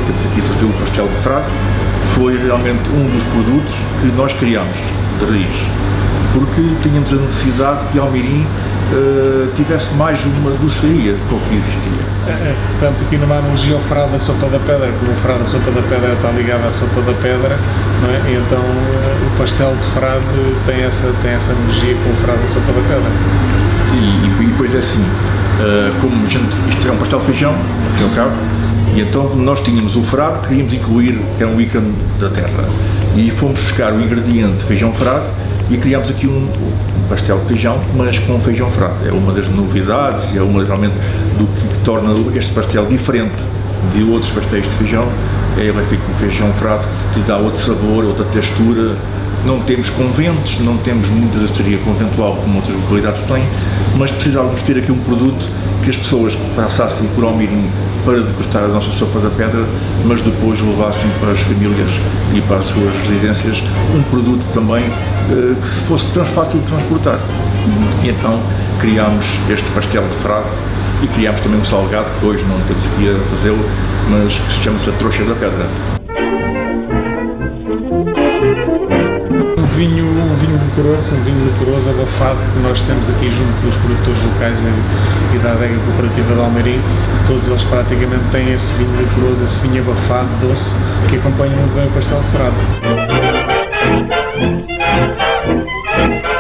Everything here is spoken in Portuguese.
temos aqui a fazer o pastel de frade, foi realmente um dos produtos que nós criámos de raiz, porque tínhamos a necessidade que Almeirim tivesse mais uma doçaria com o que existia. Portanto, aqui numa analogia ao frade da sopa da pedra, como o frade da sopa da pedra está ligado à sopa da pedra, não é? E então o pastel de frade tem essa analogia com o frade da sopa da pedra. E depois é assim, como isto é um pastel de feijão, ao fim e ao cabo, e então nós tínhamos o frade, queríamos incluir, que é um ícone da terra, e fomos buscar o ingrediente feijão frade e criámos aqui um pastel de feijão, mas com feijão frade. É uma das novidades, é uma realmente do que torna este pastel diferente de outros pastéis de feijão. Ele é feito com feijão frade, que lhe dá outro sabor, outra textura. Não temos conventos, não temos muita doçaria conventual como outras localidades têm, mas precisávamos ter aqui um produto que as pessoas passassem por Almeirim para degustar a nossa sopa da pedra, mas depois levassem para as famílias e para as suas residências um produto também que se fosse fácil de transportar. E então criámos este pastel de frade e criámos também um salgado, que hoje não temos aqui a fazê-lo, mas que se chama-se a trouxa da pedra. Um vinho licoroso, abafado, que nós temos aqui junto dos produtores locais e da adega cooperativa de Almeirim. Todos eles praticamente têm esse vinho licoroso, esse vinho abafado, doce, que acompanha muito bem o pastel de frade.